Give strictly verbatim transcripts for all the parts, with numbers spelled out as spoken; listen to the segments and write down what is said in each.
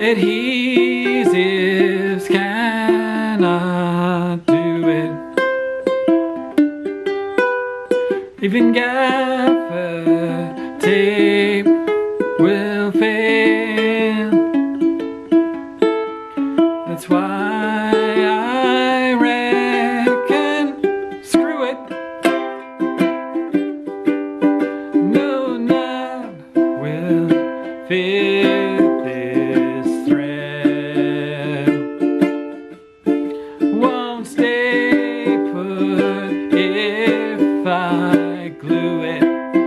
Adhesives cannot do it. Even gaffa tape will fail. That's why I reckon, screw it. No knot will fit this thread. Won't stay put if I glue it.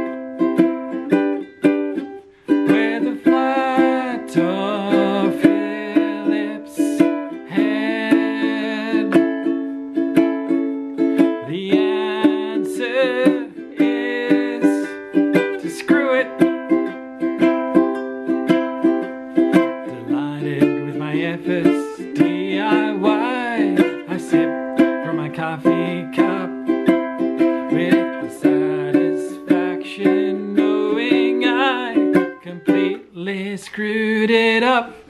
Where the flat of Phillips head, the answer is to screw it. Delighted with my efforts, D I Y, I sip from my coffee cup with the satisfaction knowing I completely screwed it up.